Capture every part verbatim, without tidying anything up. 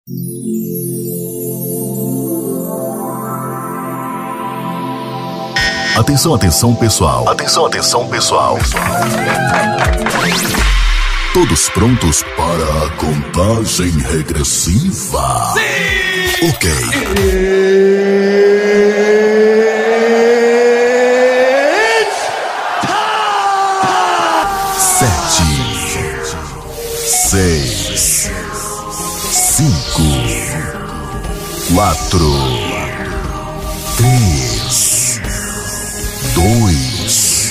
Atenção, atenção pessoal. Atenção, atenção pessoal. Todos prontos para a contagem regressiva? Sim! Ok. Sete, seis, cinco, quatro, três, dois,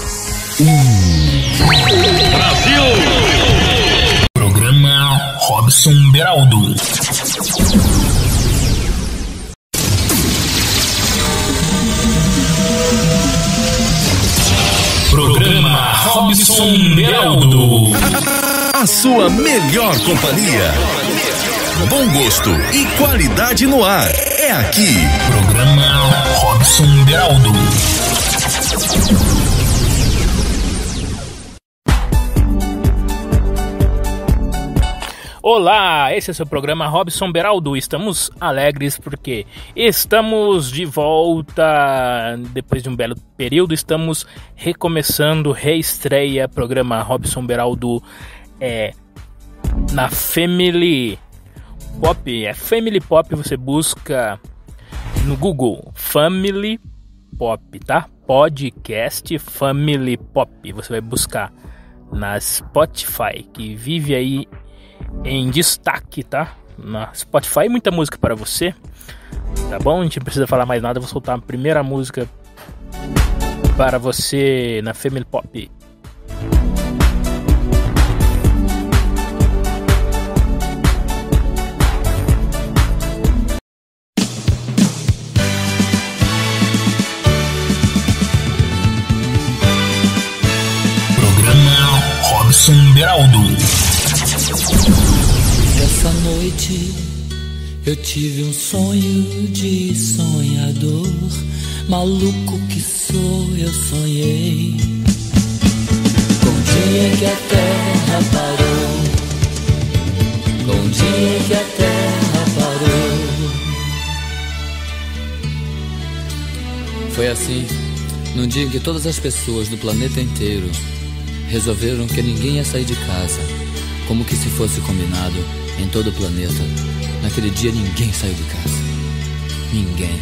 um. Brasil! Programa Robson Beraldo. Programa Robson Beraldo. A sua melhor companhia. Bom gosto e qualidade no ar. É aqui. Programa Robson Beraldo. Olá, esse é o seu programa Robson Beraldo. Estamos alegres porque estamos de volta depois de um belo período. Estamos recomeçando, reestreia programa Robson Beraldo é, na Family Pop. É Family Pop, você busca no Google Family Pop, tá? Podcast Family Pop. Você vai buscar na Spotify, que vive aí em destaque, tá? Na Spotify, muita música para você, tá bom? A gente não precisa falar mais nada, eu vou soltar a primeira música para você na Family Pop. Programa Robson Beraldo. Essa noite eu tive um sonho de sonhador, maluco que sou, eu sonhei com o dia em que a terra parou, com o dia em que a terra parou. Foi assim, num dia em que todas as pessoas do planeta inteiro resolveram que ninguém ia sair de casa, como que se fosse combinado em todo o planeta. Naquele dia ninguém saiu de casa. Ninguém.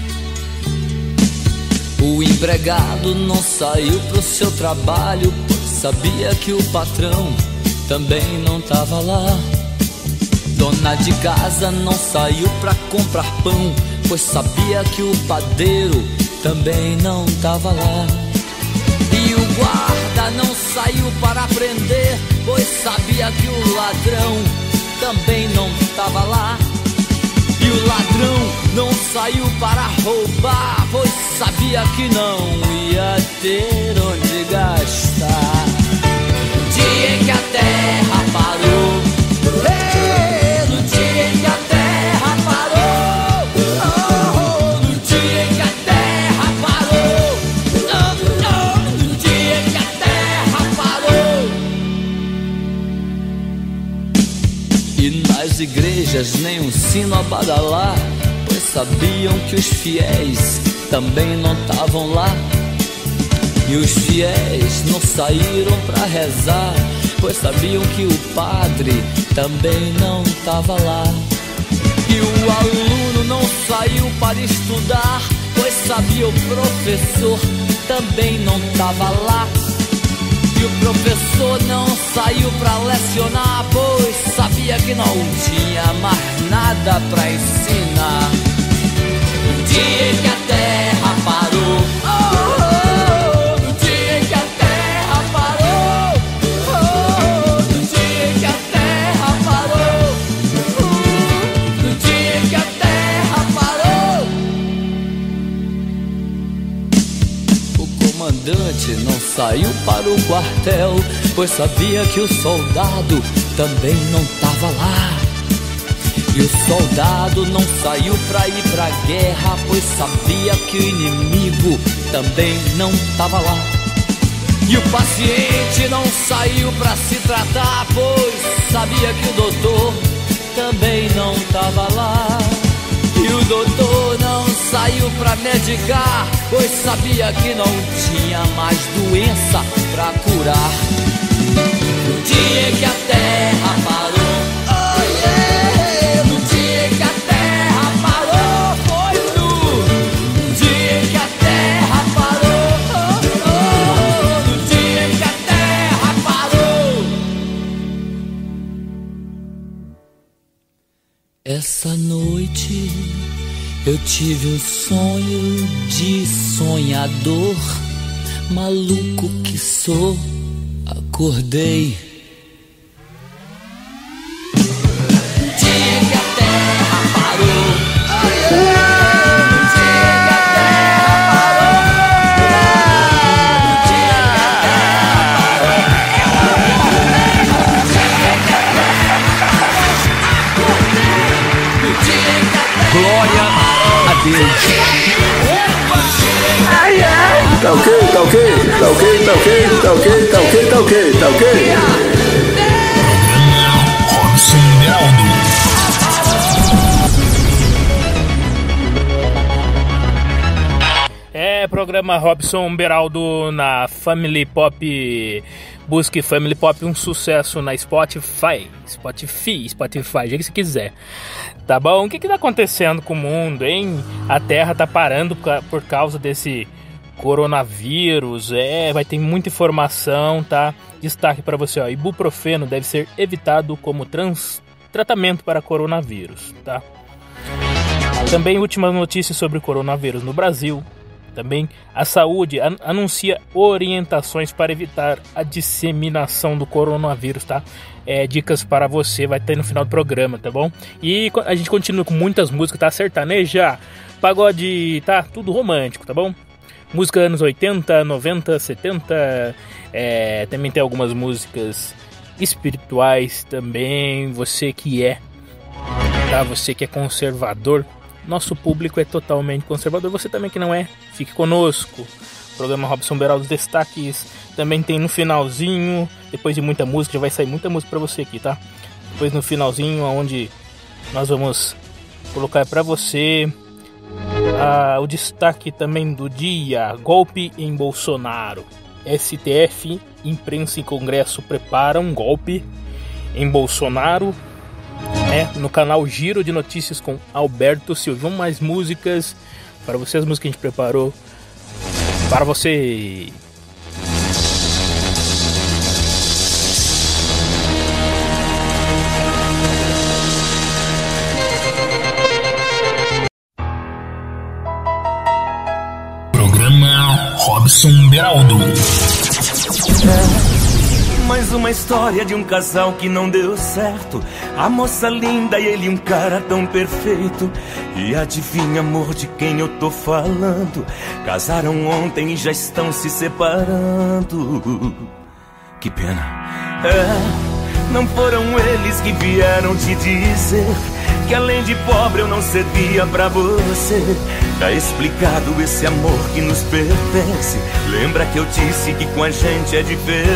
O empregado não saiu pro seu trabalho, sabia que o patrão também não tava lá. Dona de casa não saiu pra comprar pão, pois sabia que o padeiro também não tava lá. E o guarda não saiu para prender, pois sabia que o ladrão também não tava lá. E o ladrão não saiu para roubar, pois sabia que não ia ter onde gastar. No dia em que a terra parou, hey, no dia em que a terra parou, oh, no dia em que a terra parou, oh, oh, no dia em que a terra parou. E nas igrejas nem um sino a badalar, pois sabiam que os fiéis também não estavam lá. E os fiéis não saíram pra rezar, pois sabiam que o padre também não tava lá. E o aluno não saiu para estudar, pois sabia o professor também não tava lá. E o professor não saiu pra lecionar, pois sabia que não tinha mais nada pra ensinar. No dia em que a terra parou, oh, oh, no dia em que a terra parou, oh, no dia em que a terra parou, oh, no dia em que a terra parou. O comandante não saiu para o quartel, pois sabia que o soldado também não tava lá. E o soldado não saiu pra ir pra guerra, pois sabia que o inimigo também não tava lá. E o paciente não saiu pra se tratar, pois sabia que o doutor também não tava tudo pra medicar, pois sabia que não tinha mais doença pra curar. No dia que a terra parou, oh yeah! No dia que a terra parou, foi tu. No dia que a terra parou, oh, oh, no dia que a terra parou. Essa noite eu tive um sonho de sonhador, maluco que sou, acordei. No dia que a terra parou, oh yeah! No dia que a terra parou, no dia que a terra parou, no dia que a terra glória a Deus. Ai, ai. Tá ok, tá ok, tá ok, tá ok, tá ok, tá ok, tá ok, tá ok. Robson Beraldo. É, programa Robson Beraldo na Family Pop. Busque Family Pop, um sucesso na Spotify. Spotify, Spotify, do jeito que você quiser. Tá bom? O que que tá acontecendo com o mundo, hein? A Terra tá parando por causa desse coronavírus. É, vai ter muita informação, tá? Destaque para você, ó. Ibuprofeno deve ser evitado como trans... tratamento para coronavírus, tá? Também últimas notícias sobre o coronavírus no Brasil. Também a saúde an- anuncia orientações para evitar a disseminação do coronavírus, tá? É, dicas para você, vai ter no final do programa, tá bom? E a gente continua com muitas músicas, tá? Sertaneja, pagode, tá? Tudo romântico, tá bom? Música anos oitenta, noventa, setenta, é, também tem algumas músicas espirituais também. Você que é, tá? Você que é conservador, nosso público é totalmente conservador. Você também que não é, fique conosco. Programa Robson Beraldo, os destaques também tem no finalzinho. Depois de muita música, já vai sair muita música pra você aqui, tá? Depois no finalzinho, onde nós vamos colocar pra você ah, o destaque também do dia: golpe em Bolsonaro. S T F, imprensa e Congresso preparam um golpe em Bolsonaro. É, no canal Giro de Notícias com Alberto Silva. Vamos mais músicas para você, as músicas que a gente preparou para você. Programa Robson Beraldo. Mais uma história de um casal que não deu certo. A moça linda e ele um cara tão perfeito. E adivinha, amor, de quem eu tô falando? Casaram ontem e já estão se separando. Que pena. É, não foram eles que vieram te dizer que além de pobre eu não servia pra você. Tá explicado esse amor que nos pertence. Lembra que eu disse que com a gente é diferente.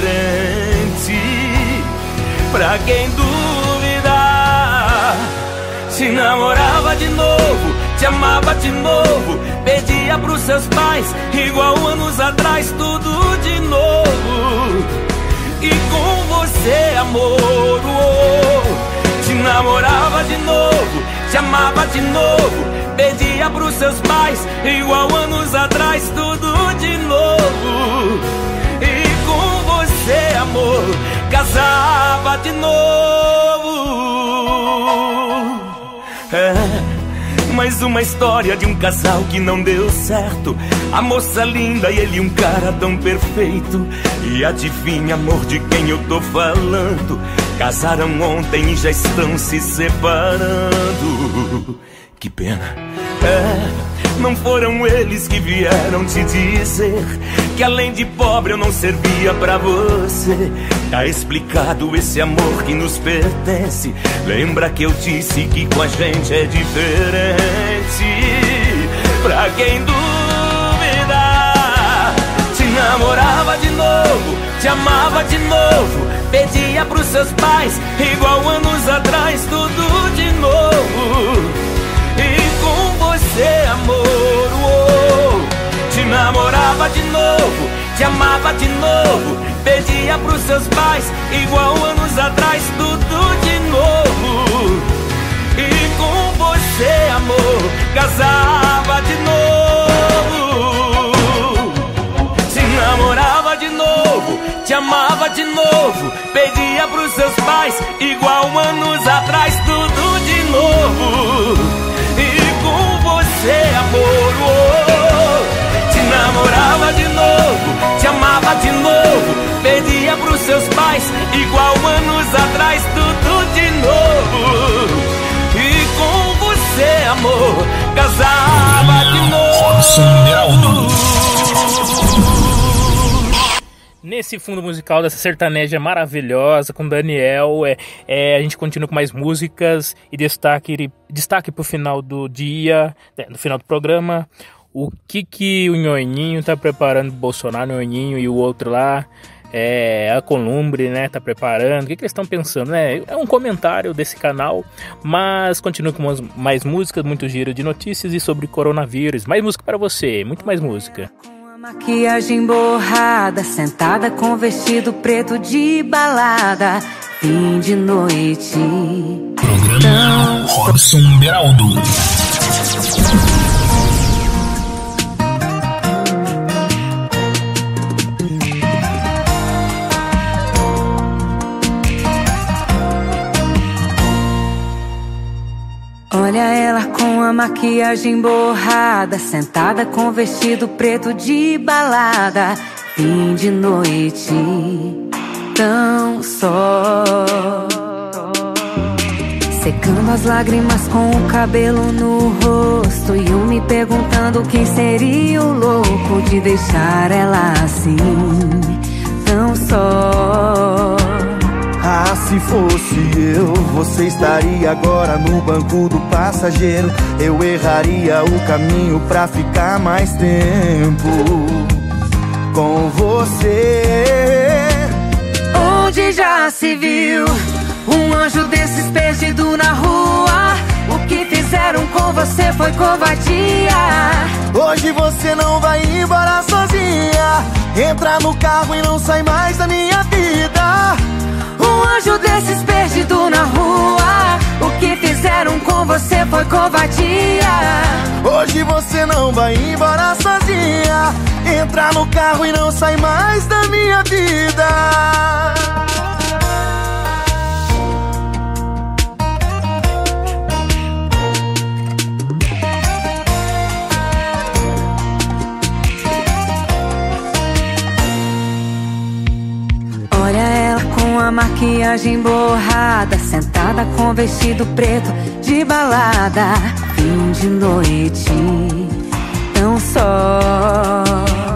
Pra quem duvidar, te namorava de novo, te amava de novo, pedia pros seus pais, igual anos atrás, tudo de novo. E com você, amor, oh, te namorava de novo, te amava de novo, pedia pros seus pais, igual anos atrás, tudo de novo. E com você, amor, casava de novo. É, mais uma história de um casal que não deu certo. A moça linda e ele um cara tão perfeito. E adivinha, amor, de quem eu tô falando? Casaram ontem e já estão se separando. Que pena. É, não foram eles que vieram te dizer que além de pobre eu não servia pra você. Tá explicado esse amor que nos pertence. Lembra que eu disse que com a gente é diferente. Pra quem duvidar, te namorava de novo, te amava de novo, pedia pros seus pais, igual anos atrás, tudo de novo. E com você, amor, te amava de novo, pedia pros seus pais, igual anos atrás, tudo de novo. E com você, amor, casava de novo. Te namorava de novo, te amava de novo, pedia pros seus pais, igual anos atrás, tudo de novo. E com você, amor, oh, te namorava de novo, te amava de novo, pedia pros seus pais, igual anos atrás, tudo de novo. E com você, amor, casava de novo. Nesse fundo musical dessa sertaneja maravilhosa com Daniel, é, é, a gente continua com mais músicas e destaque, destaque pro final do dia, é, no final do programa, o que que o Nhonhinho tá preparando pro Bolsonaro, o Nhonhinho e o outro lá, é, a Columbre, né, tá preparando, o que que eles estão pensando, né? É um comentário desse canal, mas continua com mais músicas, muito giro de notícias e sobre coronavírus, mais música para você, muito mais música. Maquiagem borrada, sentada com vestido preto de balada, fim de noite. Programa Robson Beraldo. Olha ela com a maquiagem borrada, sentada com vestido preto de balada, fim de noite, tão só, secando as lágrimas com o cabelo no rosto, e eu me perguntando quem seria o louco de deixar ela assim, tão só. Ah, se fosse eu, você estaria agora no banco do passageiro. Eu erraria o caminho pra ficar mais tempo com você. Onde já se viu um anjo desses perdido na rua? O que fizeram com você foi covardia. Hoje você não vai embora sozinha, entra no carro e não sai mais da minha vida. Um anjo desses perdido na rua, o que fizeram com você foi covardia. Hoje você não vai embora sozinha, entra no carro e não sai mais da minha vida. Olha ela com a maquiagem borrada, sentada com vestido preto de balada, fim de noite, tão só,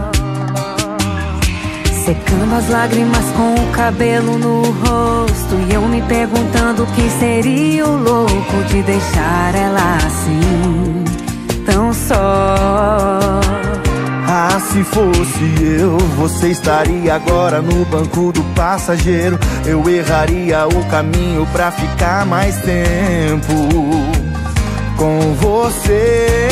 secando as lágrimas com o cabelo no rosto, e eu me perguntando quem seria o louco de deixar ela assim, tão só. Ah, se fosse eu, você estaria agora no banco do passageiro. Eu erraria o caminho pra ficar mais tempo com você.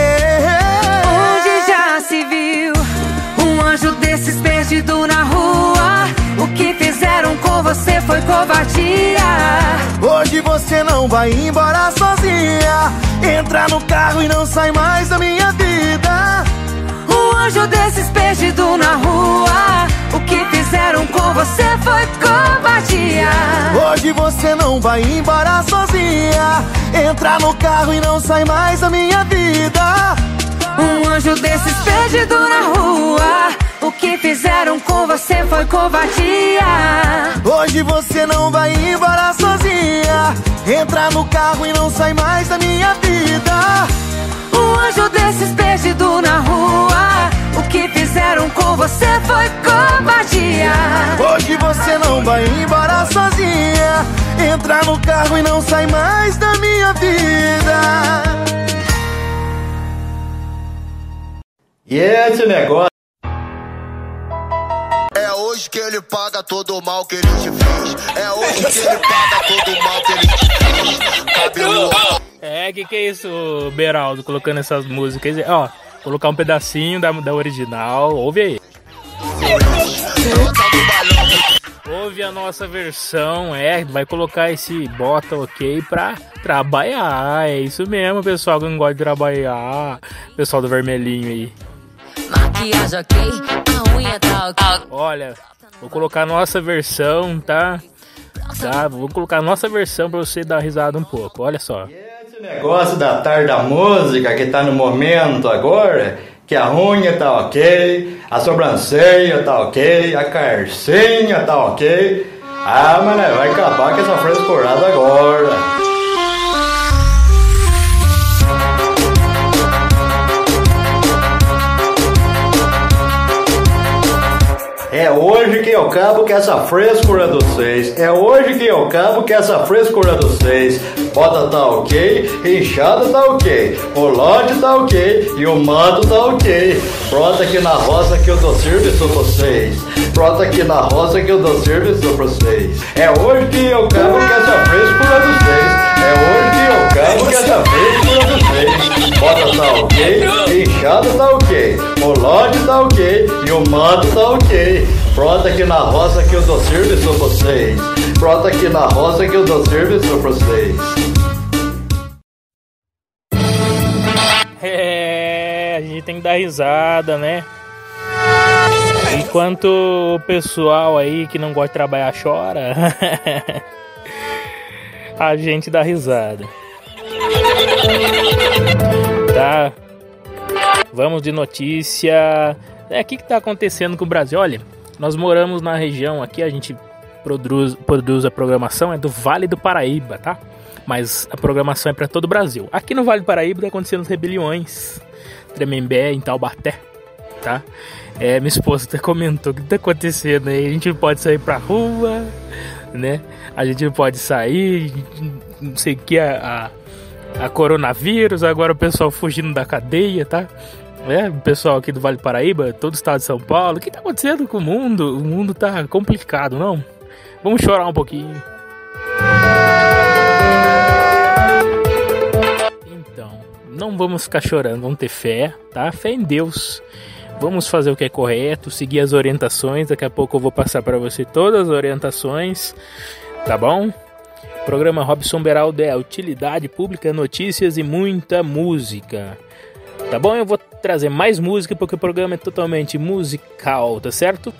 Onde já se viu um anjo desses perdido na rua? O que fizeram com você foi covardia. Hoje você não vai embora sozinha, entra no carro e não sai mais da minha vida. Um anjo desses perdido na rua, o que fizeram com você foi covardia. Hoje você não vai embora sozinha, entra no carro e não sai mais da minha vida. Um anjo desses perdido na rua, o que fizeram com você foi covardia. Hoje você não vai embora sozinha, entra no carro e não sai mais da minha vida. Um anjo desses perdido na rua, o que fizeram com você foi covardia. Hoje você não vai embora sozinha, entra no carro e não sai mais da minha vida. E esse negócio é hoje que ele paga todo o mal que ele te fez. É hoje que ele paga todo o mal que ele te fez. Cabelo. É, que que é isso, Beraldo, colocando essas músicas? Ó, colocar um pedacinho da, da original, ouve aí. Ouve a nossa versão, é, vai colocar esse bota ok pra trabalhar, é isso mesmo, pessoal que não gosta de trabalhar, pessoal do vermelhinho aí. Maquiagem ok, a unha tá ok. Olha, vou colocar a nossa versão, tá? Tá, vou colocar a nossa versão pra você dar risada um pouco, olha só. Esse negócio da tarde da música que tá no momento agora, que a unha tá ok, a sobrancelha tá ok, a carcinha tá ok. Ah, mas né, vai acabar com essa frescurada agora. É hoje que eu acabo com essa frescura dos seis. É hoje que eu acabo com essa frescura dos seis. Bota tá ok, inchada tá ok, o lote tá ok e o manto tá ok. Pronto aqui na roça que eu dou serviço pra vocês. Pronto aqui na roça que eu dou serviço pra vocês. É hoje que eu acabo com essa frescura dos seis. É hoje que eu acabo com essa frescura dos seis. Bota tá ok, inchada tá ok, o lote tá ok e o manto tá ok. Pronto aqui na roça que eu dou serviço pra vocês. Pronto aqui na roça que eu dou serviço pra vocês. É, a gente tem que dar risada, né? Enquanto o pessoal aí que não gosta de trabalhar chora, a gente dá risada. Tá? Vamos de notícia. É, o que que tá acontecendo com o Brasil? Olha, nós moramos na região aqui, a gente produz, produz a programação, é do Vale do Paraíba, tá? Mas a programação é para todo o Brasil. Aqui no Vale do Paraíba tá acontecendo rebeliões, Tremembé, em Taubaté, tá? É, minha esposa até comentou o que tá acontecendo aí, a gente não pode sair pra rua, né? A gente não pode sair, não sei o que, a, a, a coronavírus, agora o pessoal fugindo da cadeia, tá? É, o pessoal aqui do Vale do Paraíba, todo o estado de São Paulo, o que tá acontecendo com o mundo? O mundo tá complicado, não? Vamos chorar um pouquinho. Então, não vamos ficar chorando, vamos ter fé, tá? Fé em Deus. Vamos fazer o que é correto, seguir as orientações. Daqui a pouco eu vou passar para você todas as orientações, tá bom? Programa Robson Beraldo é utilidade pública, notícias e muita música. Tá bom? Eu vou trazer mais música porque o programa é totalmente musical, tá certo?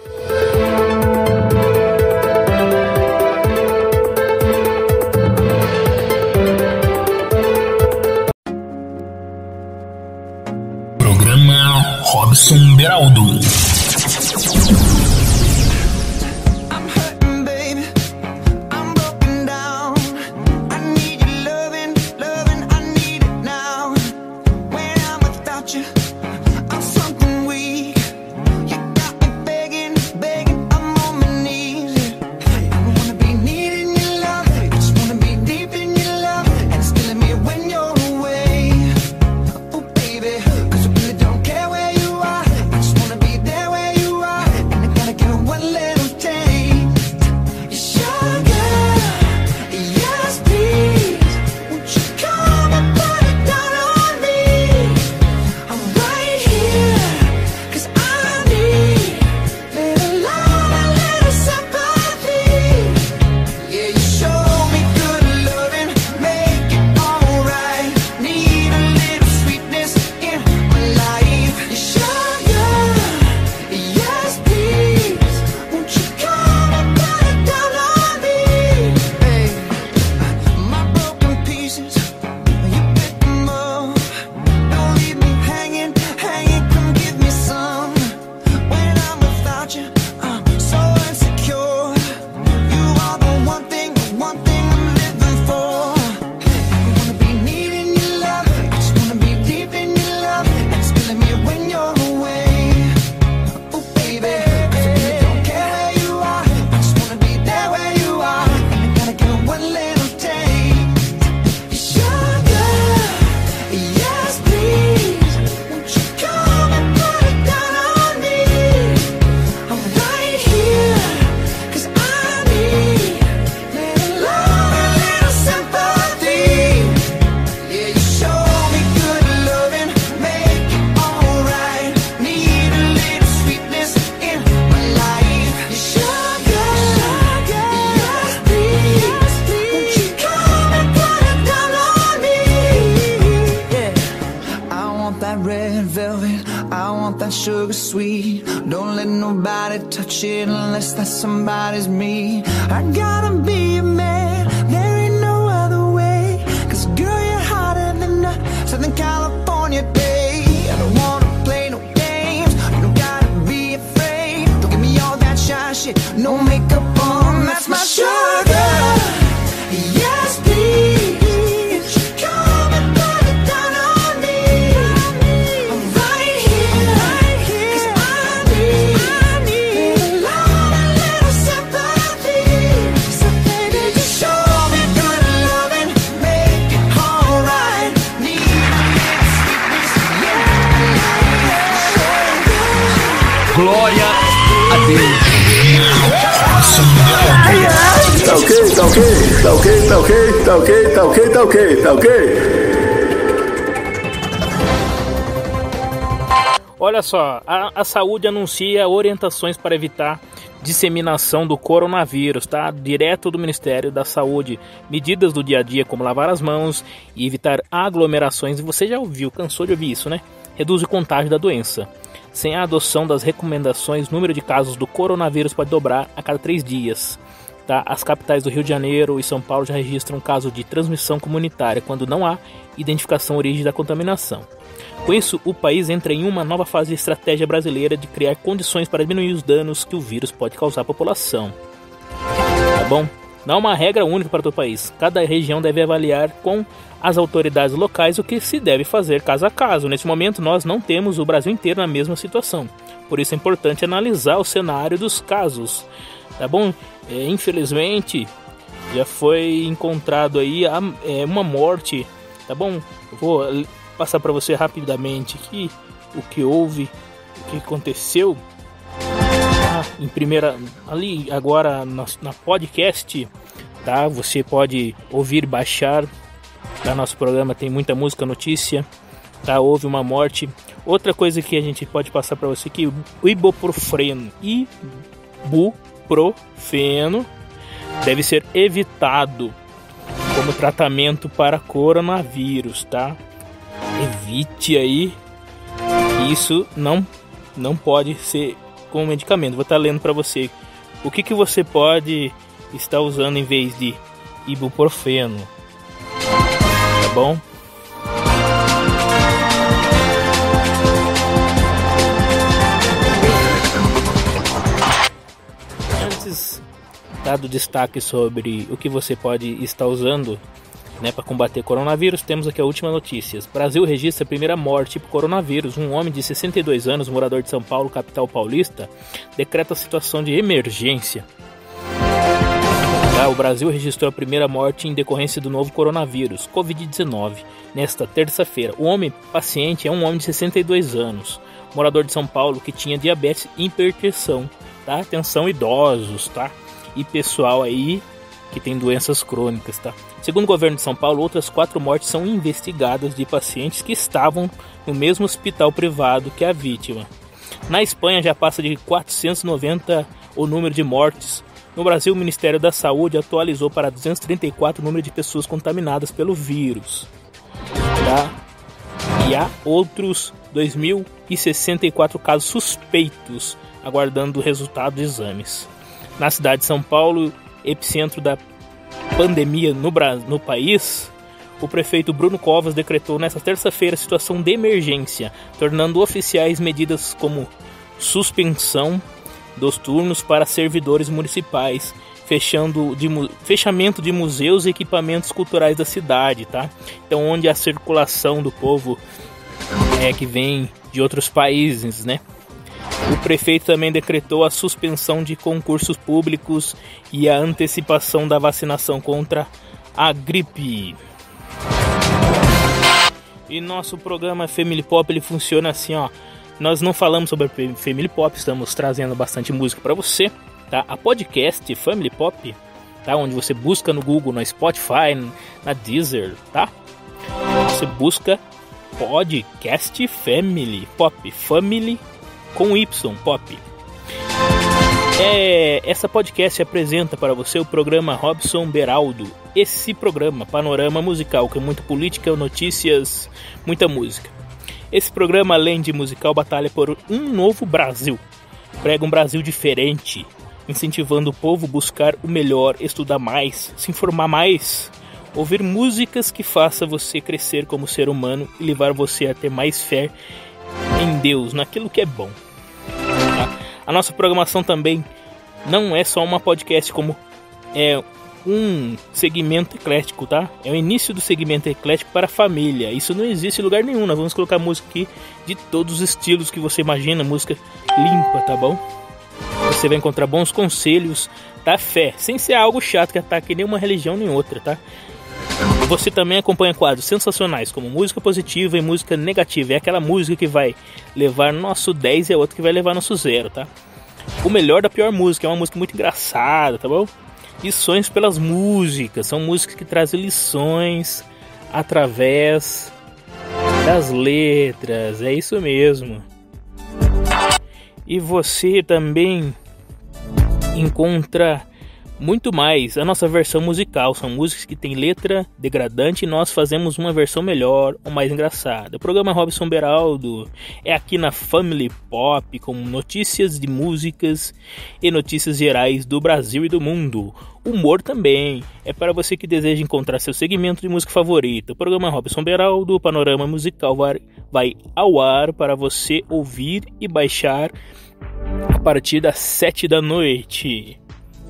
Programa Robson Beraldo. that sugar sweet. Don't let nobody touch it unless that somebody's me. I gotta be a man, there ain't no other way. Cause girl, you're hotter than a Southern California day. I don't wanna play no games, you don't gotta be afraid. Don't give me all that shy shit, no makeup on, that's my sugar. Yes, please, come and put it down on me. I'm right here, cause I need, I need a lot, a little sympathy. So baby, just show me good loving, make it alright. Need a little sweetness, yeah. Glória a Deus. Tá ok, tá ok, tá ok, tá ok, tá ok, tá ok, tá ok, tá ok. Olha só, a, a saúde anuncia orientações para evitar disseminação do coronavírus, tá? Direto do Ministério da Saúde. Medidas do dia a dia como lavar as mãos e evitar aglomerações. E você já ouviu, cansou de ouvir isso, né? Reduz o contágio da doença. Sem a adoção das recomendações, o número de casos do coronavírus pode dobrar a cada três dias. Tá? As capitais do Rio de Janeiro e São Paulo já registram um caso de transmissão comunitária quando não há identificação origem da contaminação. Com isso, o país entra em uma nova fase de estratégia brasileira de criar condições para diminuir os danos que o vírus pode causar à população. Tá bom? Não há uma regra única para todo o país. Cada região deve avaliar com as autoridades locais o que se deve fazer caso a caso. Nesse momento, nós não temos o Brasil inteiro na mesma situação. Por isso é importante analisar o cenário dos casos. Tá bom? É, infelizmente, já foi encontrado aí a, é, uma morte. Tá bom? Eu vou passar para você rapidamente aqui o que houve, o que aconteceu. Ah, em primeira, ali agora na, na podcast, tá? Você pode ouvir, baixar. Tá? Nosso programa tem muita música, notícia. Tá? Houve uma morte. Outra coisa que a gente pode passar para você que o ibuprofeno, ibuprofeno deve ser evitado como tratamento para coronavírus, tá? Evite aí. Isso não não pode ser como medicamento. Vou estar lendo para você o que que você pode estar usando em vez de ibuprofeno. Tá bom? Antes, dado destaque sobre o que você pode estar usando, né, para combater coronavírus, temos aqui a última notícia. Brasil registra a primeira morte por coronavírus. Um homem de sessenta e dois anos, morador de São Paulo, capital paulista, decreta a situação de emergência. O Brasil registrou a primeira morte em decorrência do novo coronavírus, covid dezenove, nesta terça-feira. O homem paciente é um homem de sessenta e dois anos, morador de São Paulo, que tinha diabetes e hipertensão, tá? Atenção, idosos, tá? E pessoal aí que tem doenças crônicas, tá? Segundo o governo de São Paulo, outras quatro mortes são investigadas de pacientes que estavam no mesmo hospital privado que a vítima. Na Espanha já passa de quatrocentos e noventa o número de mortes. No Brasil, o Ministério da Saúde atualizou para duzentos e trinta e quatro o número de pessoas contaminadas pelo vírus. Tá? E há outros dois mil e sessenta e quatro casos suspeitos, aguardando o resultado de exames. Na cidade de São Paulo, epicentro da pandemia no, no país, o prefeito Bruno Covas decretou nesta terça-feira situação de emergência, tornando oficiais medidas como suspensão dos turnos para servidores municipais, fechando de, fechamento de museus e equipamentos culturais da cidade, tá? Então, onde a circulação do povo é que vem de outros países, né? O prefeito também decretou a suspensão de concursos públicos e a antecipação da vacinação contra a gripe. E nosso programa Family Pop, ele funciona assim, ó. Nós não falamos sobre Family Pop, estamos trazendo bastante música para você, tá? A podcast Family Pop, tá? Onde você busca no Google, no Spotify, na Deezer, tá? Você busca podcast Family Pop, Family com Y, Pop. É, essa podcast apresenta para você o programa Robson Beraldo. Esse programa, panorama musical, com muita política, notícias, muita música. Esse programa, além de musical, batalha por um novo Brasil. Prega um Brasil diferente, incentivando o povo a buscar o melhor, estudar mais, se informar mais, ouvir músicas que façam você crescer como ser humano e levar você a ter mais fé em Deus, naquilo que é bom. Tá? A nossa programação também não é só uma podcast, como é um segmento eclético, tá? É o início do segmento eclético para a família. Isso não existe em lugar nenhum. Nós vamos colocar música aqui de todos os estilos que você imagina, música limpa, tá bom? Você vai encontrar bons conselhos da fé, sem ser algo chato que ataque nenhuma religião nem outra, tá? Você também acompanha quadros sensacionais como música positiva e música negativa. É aquela música que vai levar nosso dez e a outra que vai levar nosso zero, tá? O melhor da pior música é uma música muito engraçada, tá bom? Lições pelas músicas. São músicas que trazem lições através das letras. É isso mesmo. E você também encontra muito mais a nossa versão musical. São músicas que tem letra degradante e nós fazemos uma versão melhor ou mais engraçada. O programa Robson Beraldo é aqui na Family Pop, com notícias de músicas e notícias gerais do Brasil e do mundo. Humor também é para você que deseja encontrar seu segmento de música favorita. O programa Robson Beraldo, o Panorama Musical, vai ao ar para você ouvir e baixar a partir das sete da noite.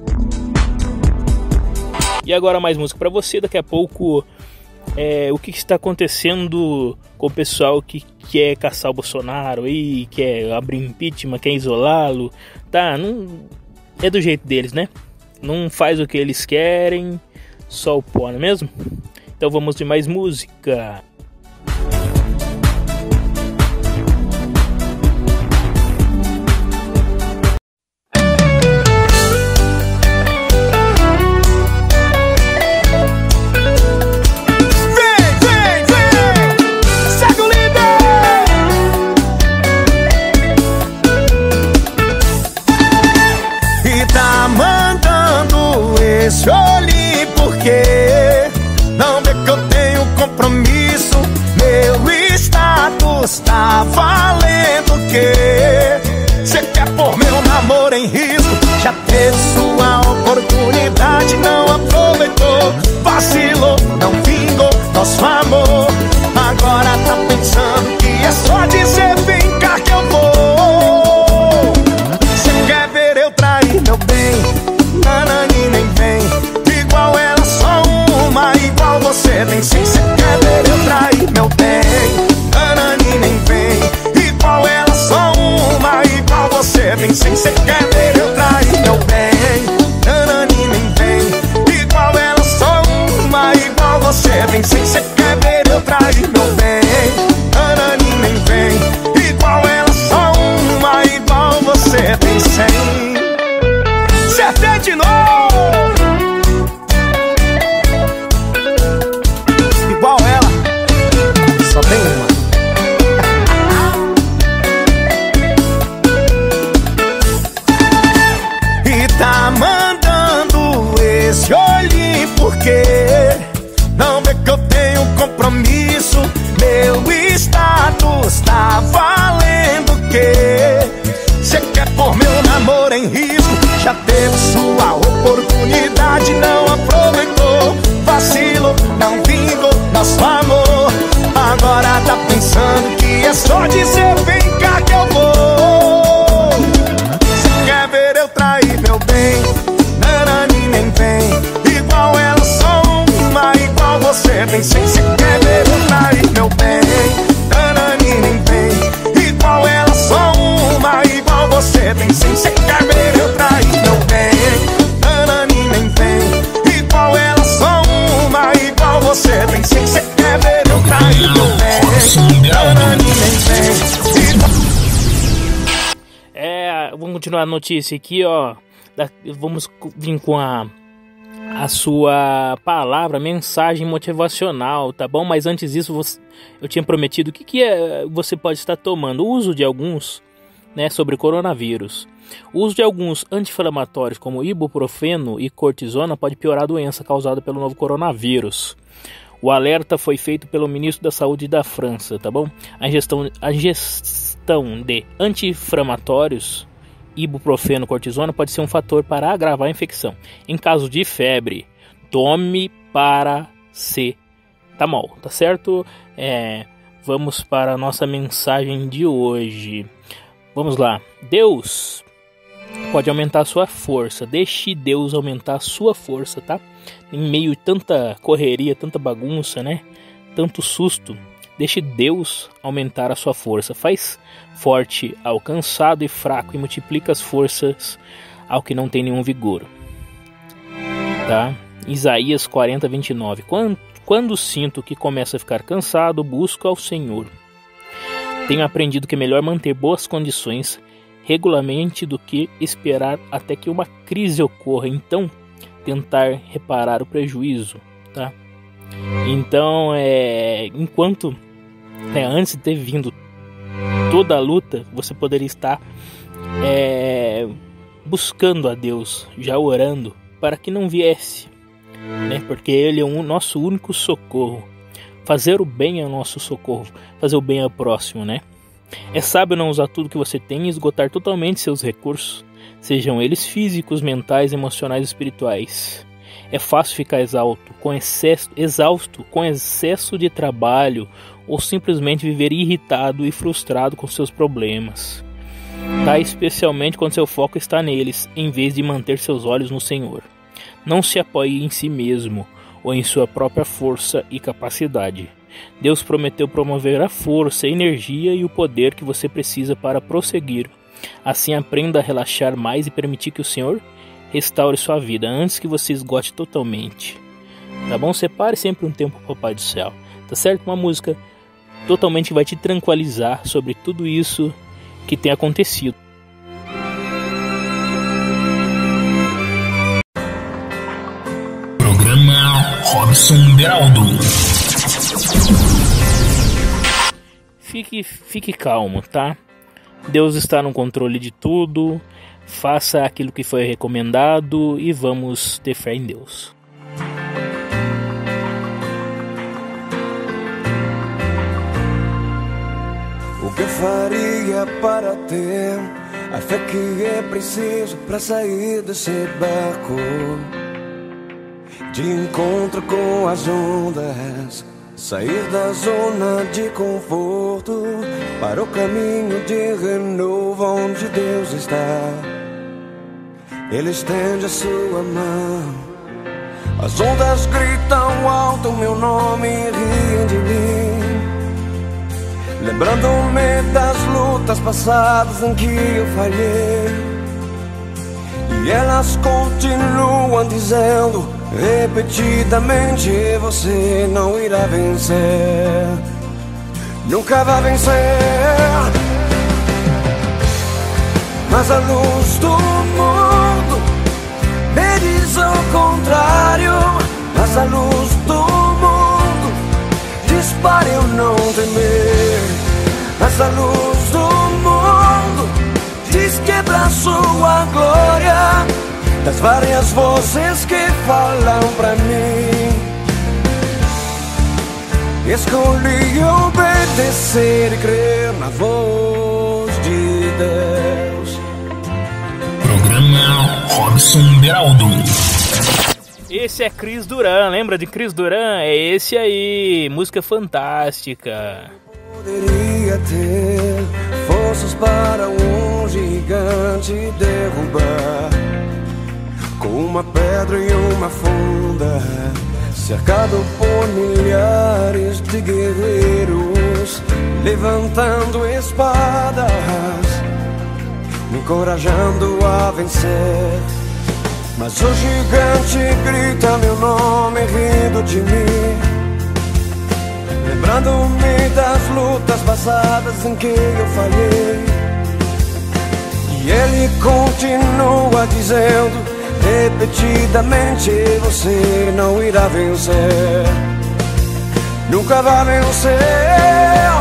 E agora mais música para você. Daqui a pouco é, o que está acontecendo com o pessoal que quer caçar o Bolsonaro e quer abrir impeachment, quer isolá-lo, tá? Não é do jeito deles, né? Não faz o que eles querem, só o pó, não é mesmo? Então vamos de mais música. Escolhi porque não vê que eu tenho compromisso. Meu status tá valendo o quê? Cê quer pôr meu namoro em risco? Já teve sua oportunidade, não aproveitou. Vacilou, não vingou nosso amor. Agora tá pensando que é só dizer vem cá que eu vou. Cê quer ver eu trair meu bem? Nanani nem vem, igual ela só uma, igual você tem sim. Cê quer ver eu trair meu bem? Nanani nem vem, igual ela só uma, igual você tem sim. Cê quer ver eu trair meu bem? Nanani nem vem, igual ela só uma, igual você tem sim. Cê quer ver eu trair meu bem? Nanani nem vem, igual ela só uma, igual você tem sim. Acertei de novo. Igual ela, só tem uma. E tá mandando esse olhinho porque não vê que eu tenho compromisso. Meu status tá valendo o quê? Cê quer pôr meu namoro em risco? Já teve sua oportunidade, não aproveitou. Vacilo, não vingou nosso amor. Agora tá pensando que é só dizer vem cá que eu vou. Cê quer ver eu trair meu bem? Nanani nem vem, igual ela só uma, igual você tem sim. Cê quer ver eu trair meu bem? Nanani nem vem, igual ela só uma, igual você tem sim. Cê quer ver eu trair meu bem? Nanani nem vem, igual ela só uma, igual você tem sim. Cê quer ver eu trair meu bem? Nanani nem vem. É, vamos continuar a notícia aqui, ó. Vamos vir com a a sua palavra, mensagem motivacional, tá bom? Mas antes disso, você, eu tinha prometido o que, que é, você pode estar tomando. O uso de alguns, né, sobre coronavírus. O uso de alguns anti-inflamatórios, como ibuprofeno e cortisona, pode piorar a doença causada pelo novo coronavírus. O alerta foi feito pelo ministro da Saúde da França, tá bom? A gestão, a gestão de anti-inflamatórios, ibuprofeno, cortisona, pode ser um fator para agravar a infecção. Em caso de febre, tome paracetamol, tá certo? É, vamos para a nossa mensagem de hoje. Vamos lá. Deus pode aumentar a sua força. Deixe Deus aumentar a sua força, tá? Em meio a tanta correria, tanta bagunça, né? Tanto susto. Deixe Deus aumentar a sua força. Faz forte ao cansado e fraco e multiplica as forças ao que não tem nenhum vigor. Tá? Isaías quarenta, vinte e nove. Quando, quando sinto que começo a ficar cansado, busco ao Senhor. Tenho aprendido que é melhor manter boas condições regularmente do que esperar até que uma crise ocorra. Então, tentar reparar o prejuízo, tá? Então, é, enquanto é, antes de ter vindo toda a luta, você poderia estar é, buscando a Deus, já orando para que não viesse, né? Porque Ele é o nosso único socorro. Fazer o bem é o nosso socorro, fazer o bem ao próximo, né? É sábio não usar tudo que você tem e esgotar totalmente seus recursos, sejam eles físicos, mentais, emocionais ou espirituais. É fácil ficar exausto com excesso, exausto com excesso de trabalho ou simplesmente viver irritado e frustrado com seus problemas, tá? Especialmente quando seu foco está neles, em vez de manter seus olhos no Senhor. Não se apoie em si mesmo ou em sua própria força e capacidade. Deus prometeu promover a força, a energia e o poder que você precisa para prosseguir. Assim, aprenda a relaxar mais e permitir que o Senhor restaure sua vida antes que você esgote totalmente. Tá bom? Separe sempre um tempo para o Papai do Céu. Tá certo? Uma música totalmente vai te tranquilizar sobre tudo isso que tem acontecido. Programa Robson Beraldo. Fique, fique calmo, tá? Deus está no controle de tudo. Faça aquilo que foi recomendado e vamos ter fé em Deus. O que eu faria para ter a fé que é preciso para sair desse barco de encontro com as ondas, sair da zona de conforto para o caminho de renovo onde Deus está. Ele estende a sua mão, as ondas gritam alto meu nome e riem de mim, lembrando-me das lutas passadas em que eu falhei. E elas continuam dizendo repetidamente: você não irá vencer, nunca vai vencer. Mas a luz do mundo me diz ao contrário. Mas a luz do mundo diz para eu não temer. Mas a luz do mundo diz que é pra sua glória, das várias vozes que falam pra mim, escolhi obedecer e crer na voz de Deus. Programa Robson Beraldo. Esse é Cris Duran, lembra de Cris Duran? É esse aí, música fantástica. Poderia ter forças para um gigante derrubar, com uma pedra e uma funda, cercado por milhares de guerreiros, levantando espadas, me encorajando a vencer. Mas o gigante grita meu nome rindo de mim, lembrando-me das lutas passadas em que eu falhei. E ele continua dizendo repetidamente: você não irá vencer, nunca vai vencer.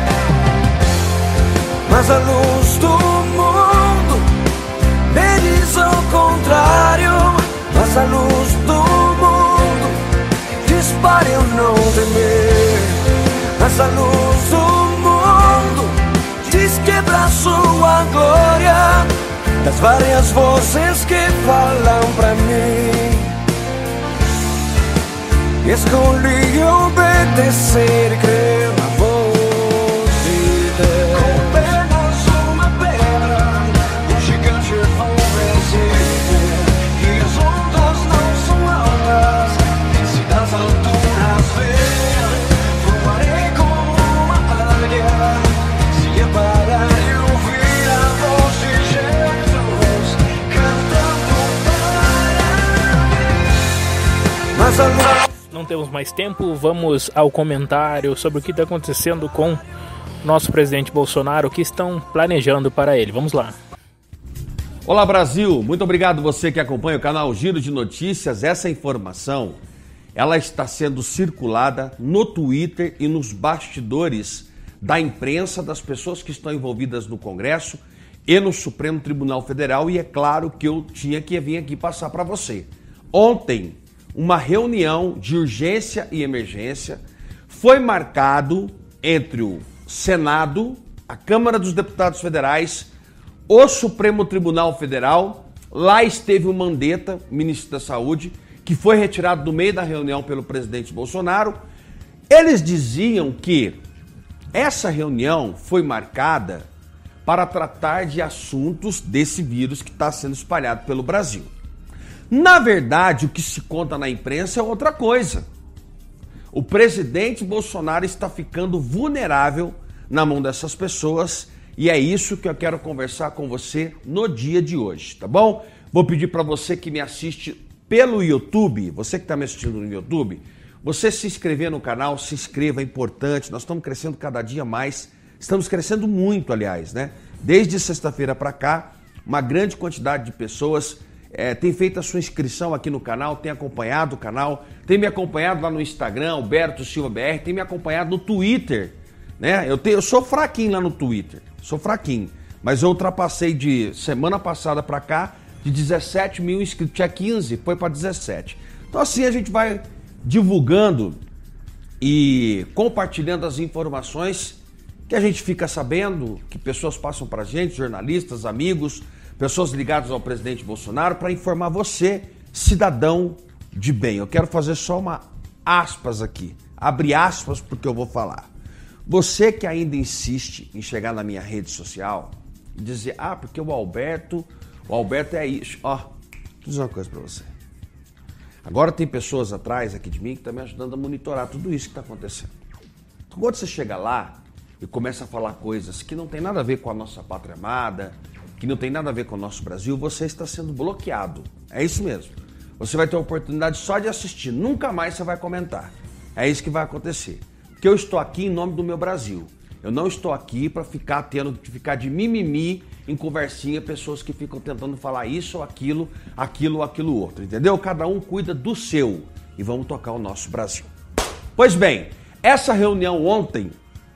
Mas a luz do mundo me diz ao contrário. Mas a luz do mundo diz para eu não temer. Essa luz do mundo diz quebrar sua glória, das várias vozes que falam pra mim. Escolhi obedecer e crer na voz de Deus. Com apenas uma pedra, um gigante vão vencer. E as ondas não são altas, se das alturas ver, voarei como uma águia. Se eu parar e ouvir a voz de Jesus cantando para mim. Mas a luz... Não temos mais tempo, vamos ao comentário sobre o que está acontecendo com nosso presidente Bolsonaro, o que estão planejando para ele. Vamos lá. Olá, Brasil, muito obrigado você que acompanha o canal Giro de Notícias. Essa informação, ela está sendo circulada no Twitter e nos bastidores da imprensa, das pessoas que estão envolvidas no Congresso e no Supremo Tribunal Federal, e é claro que eu tinha que vir aqui passar para você. Ontem, uma reunião de urgência e emergência foi marcado entre o Senado, a Câmara dos Deputados Federais, o Supremo Tribunal Federal. Lá esteve o Mandetta, ministro da Saúde, que foi retirado do meio da reunião pelo presidente Bolsonaro. Eles diziam que essa reunião foi marcada para tratar de assuntos desse vírus que está sendo espalhado pelo Brasil. Na verdade, o que se conta na imprensa é outra coisa. O presidente Bolsonaro está ficando vulnerável na mão dessas pessoas e é isso que eu quero conversar com você no dia de hoje, tá bom? Vou pedir para você que me assiste pelo YouTube, você que está me assistindo no YouTube, você se inscrever no canal, se inscreva, é importante, nós estamos crescendo cada dia mais, estamos crescendo muito, aliás, né? Desde sexta-feira para cá, uma grande quantidade de pessoas É, tem feito a sua inscrição aqui no canal, tem acompanhado o canal, tem me acompanhado lá no Instagram, Alberto Silva B R, tem me acompanhado no Twitter, né? Eu, te, eu sou fraquinho lá no Twitter, sou fraquinho, mas eu ultrapassei de semana passada para cá de dezessete mil inscritos, tinha quinze, foi para dezessete. Então assim a gente vai divulgando e compartilhando as informações que a gente fica sabendo, que pessoas passam para a gente, jornalistas, amigos, pessoas ligadas ao presidente Bolsonaro, para informar você, cidadão de bem. Eu quero fazer só uma aspas aqui, abre aspas porque eu vou falar. Você que ainda insiste em chegar na minha rede social e dizer, ah, porque o Alberto, o Alberto é isso. Ó, vou dizer uma coisa para você. Agora tem pessoas atrás aqui de mim que estão me ajudando a monitorar tudo isso que está acontecendo. Então, quando você chega lá e começa a falar coisas que não tem nada a ver com a nossa pátria amada, que não tem nada a ver com o nosso Brasil, você está sendo bloqueado. É isso mesmo. Você vai ter a oportunidade só de assistir, nunca mais você vai comentar. É isso que vai acontecer. Porque eu estou aqui em nome do meu Brasil. Eu não estou aqui para ficar tendo que ficar de mimimi em conversinha, pessoas que ficam tentando falar isso ou aquilo, aquilo ou aquilo outro, entendeu? Cada um cuida do seu e vamos tocar o nosso Brasil. Pois bem, essa reunião ontem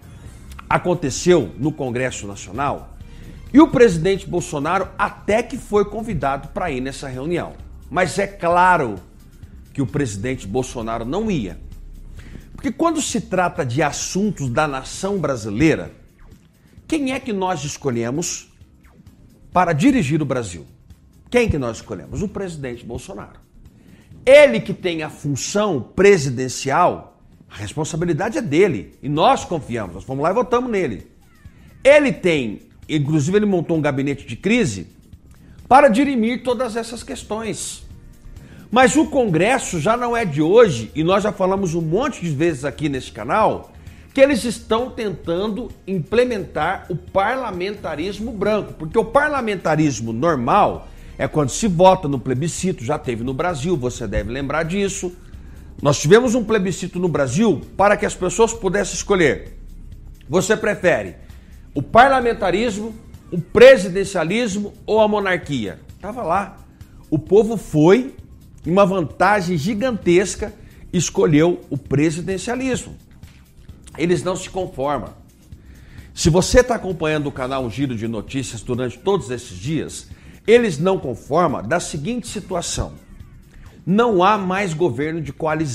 aconteceu no Congresso Nacional. E o presidente Bolsonaro até que foi convidado para ir nessa reunião. Mas é claro que o presidente Bolsonaro não ia. Porque quando se trata de assuntos da nação brasileira, quem é que nós escolhemos para dirigir o Brasil? Quem que nós escolhemos? O presidente Bolsonaro. Ele que tem a função presidencial, a responsabilidade é dele. E nós confiamos, nós fomos lá e votamos nele. Ele tem... Inclusive ele montou um gabinete de crise para dirimir todas essas questões. Mas o Congresso já não é de hoje, e nós já falamos um monte de vezes aqui nesse canal, que eles estão tentando implementar o parlamentarismo branco. Porque o parlamentarismo normal é quando se vota no plebiscito, já teve no Brasil, você deve lembrar disso. Nós tivemos um plebiscito no Brasil para que as pessoas pudessem escolher. Você prefere o parlamentarismo, o presidencialismo ou a monarquia? Estava lá. O povo foi, em uma vantagem gigantesca, escolheu o presidencialismo. Eles não se conformam. Se você está acompanhando o canal Giro de Notícias durante todos esses dias, eles não conformam da seguinte situação. Não há mais governo de coalizão.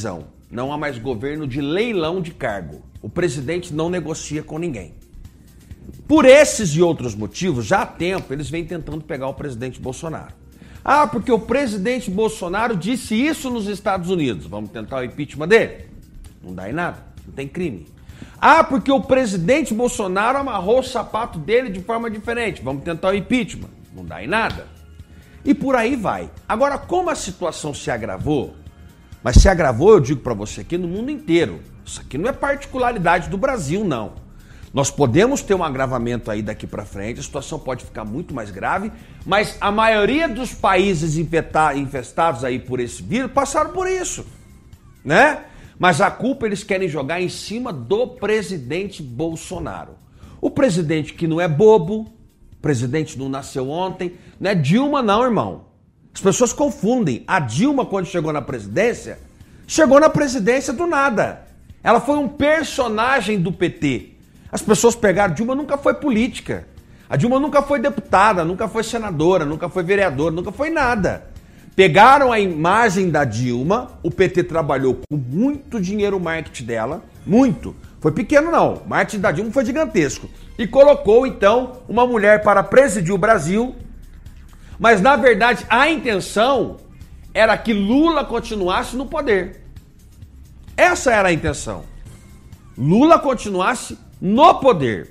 Não há mais governo de leilão de cargo. O presidente não negocia com ninguém. Por esses e outros motivos, já há tempo, eles vêm tentando pegar o presidente Bolsonaro. Ah, porque o presidente Bolsonaro disse isso nos Estados Unidos. Vamos tentar o impeachment dele? Não dá em nada, não tem crime. Ah, porque o presidente Bolsonaro amarrou o sapato dele de forma diferente. Vamos tentar o impeachment? Não dá em nada. E por aí vai. Agora, como a situação se agravou, mas se agravou, eu digo para você aqui, no mundo inteiro. Isso aqui não é particularidade do Brasil, não. Nós podemos ter um agravamento aí daqui para frente, a situação pode ficar muito mais grave, mas a maioria dos países infestados aí por esse vírus passaram por isso, né? Mas a culpa eles querem jogar em cima do presidente Bolsonaro. O presidente que não é bobo, o presidente não nasceu ontem, não é Dilma não, irmão. As pessoas confundem. A Dilma, quando chegou na presidência, chegou na presidência do nada. Ela foi um personagem do P T. As pessoas pegaram, Dilma nunca foi política. A Dilma nunca foi deputada, nunca foi senadora, nunca foi vereadora, nunca foi nada. Pegaram a imagem da Dilma, o P T trabalhou com muito dinheiro o marketing dela, muito. Foi pequeno não, o marketing da Dilma foi gigantesco. E colocou então uma mulher para presidir o Brasil, mas na verdade a intenção era que Lula continuasse no poder. Essa era a intenção. Lula continuasse no poder.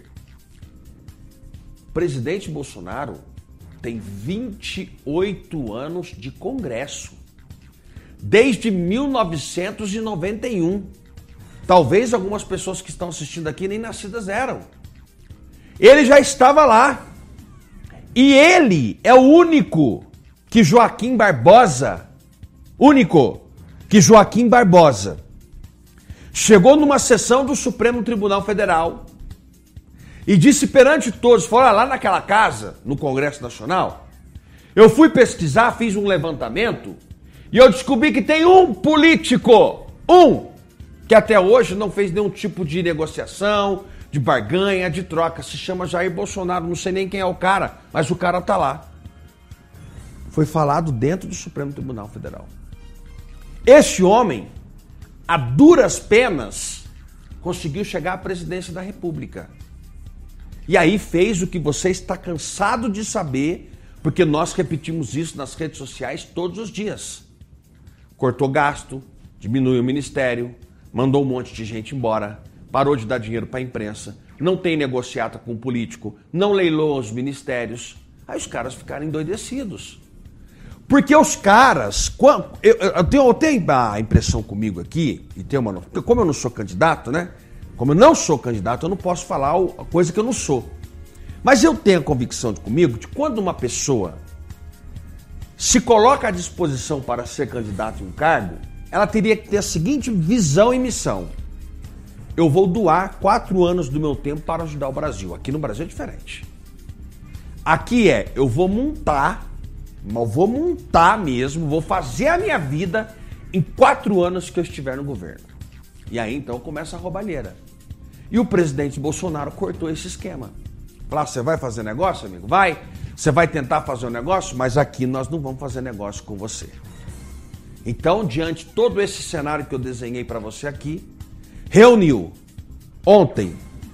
O presidente Bolsonaro tem vinte e oito anos de Congresso. Desde mil novecentos e noventa e um. Talvez algumas pessoas que estão assistindo aqui nem nascidas eram. Ele já estava lá. E ele é o único que Joaquim Barbosa, único que Joaquim Barbosa, chegou numa sessão do Supremo Tribunal Federal e disse perante todos, fora lá naquela casa, no Congresso Nacional, eu fui pesquisar, fiz um levantamento e eu descobri que tem um político, um, que até hoje não fez nenhum tipo de negociação, de barganha, de troca, se chama Jair Bolsonaro, não sei nem quem é o cara, mas o cara tá lá. Foi falado dentro do Supremo Tribunal Federal. Esse homem, a duras penas, conseguiu chegar à presidência da República. E aí fez o que você está cansado de saber, porque nós repetimos isso nas redes sociais todos os dias. Cortou gasto, diminuiu o ministério, mandou um monte de gente embora, parou de dar dinheiro para a imprensa, não tem negociata com o político, não leilou os ministérios. Aí os caras ficaram endoidecidos. Porque os caras, eu, eu, tenho, eu tenho a impressão comigo aqui, e tem uma, como eu não sou candidato, né? Como eu não sou candidato, eu não posso falar a coisa que eu não sou. Mas eu tenho a convicção de comigo de quando uma pessoa se coloca à disposição para ser candidato em um cargo, ela teria que ter a seguinte visão e missão. Eu vou doar quatro anos do meu tempo para ajudar o Brasil. Aqui no Brasil é diferente. Aqui é, eu vou montar, eu vou montar mesmo, vou fazer a minha vida em quatro anos que eu estiver no governo. E aí então começa a roubalheira. E o presidente Bolsonaro cortou esse esquema. Falou, você vai fazer negócio, amigo? Vai. Você vai tentar fazer um negócio, mas aqui nós não vamos fazer negócio com você. Então, diante de todo esse cenário que eu desenhei para você aqui, reuniu ontem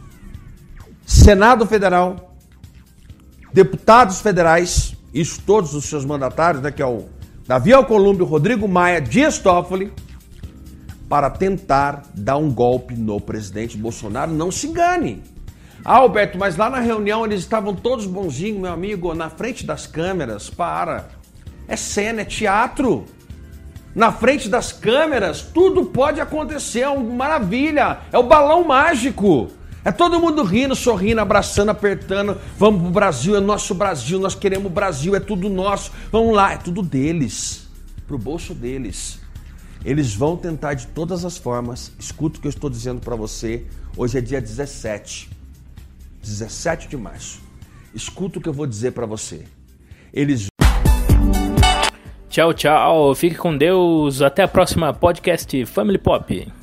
Senado Federal, deputados federais, isso todos os seus mandatários, né, que é o Davi Alcolumbre, Rodrigo Maia, Dias Toffoli, para tentar dar um golpe no presidente Bolsonaro. Não se engane. Ah, Alberto, mas lá na reunião eles estavam todos bonzinhos, meu amigo, na frente das câmeras. Para. É cena, é teatro. Na frente das câmeras, tudo pode acontecer, é uma maravilha, é o balão mágico. É todo mundo rindo, sorrindo, abraçando, apertando. Vamos pro Brasil, é nosso Brasil, nós queremos o Brasil, é tudo nosso. Vamos lá, é tudo deles, pro bolso deles. Eles vão tentar de todas as formas, escuta o que eu estou dizendo para você, hoje é dia dezessete, dezessete de março. Escuta o que eu vou dizer para você. Eles Tchau, tchau. Fique com Deus. Até a próxima podcast Family Pop.